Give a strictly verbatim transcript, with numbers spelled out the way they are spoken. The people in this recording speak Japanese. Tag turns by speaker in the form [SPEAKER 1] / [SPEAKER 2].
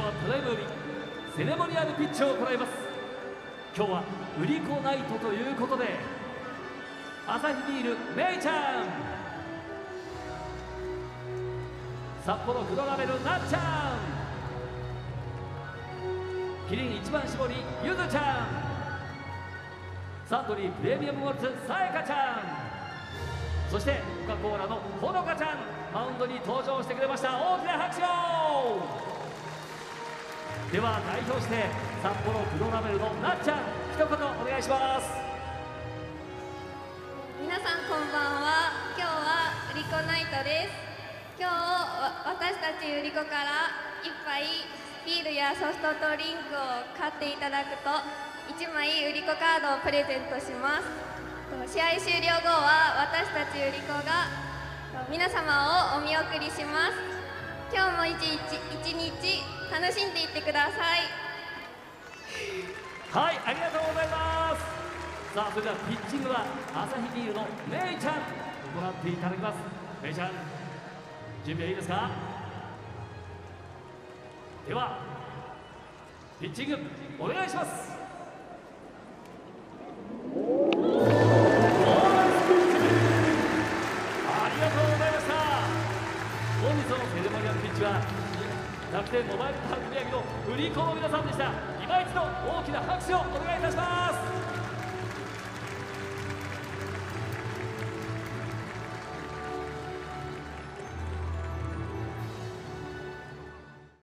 [SPEAKER 1] はただいまよりセレモニアルピッチを行います。今日は売り子ナイトということで、アサヒビールメイちゃん、札幌黒ラベルなっちゃん、キリン一番搾りゆずちゃん、サントリープレミアムモルツさやかちゃん、そしてコカ・コーラのほのかちゃん、マウンドに登場してくれました。大きな拍手を。では代表して札幌黒ラベルのなっちゃん、一言お願いします。
[SPEAKER 2] 皆さんこんばんは。今日は売り子ナイトです。今日私たち売り子から一杯ビールやソフトドリンクを買っていただくといちまい売り子カードをプレゼントします。試合終了後は私たち売り子が皆様をお見送りします。今日も一日一日楽しんでいってください。
[SPEAKER 1] はい、ありがとうございます。さあ、それではピッチングはアサヒビールのメイちゃん行っていただきます。メイちゃん、準備はいいですか？ではピッチングお願いします。ありがとうございました。本日のセレモニアルピッチは楽天モバイルパーク宮城の売り子の皆さんでした。今一度大きな拍手をお願いいたします。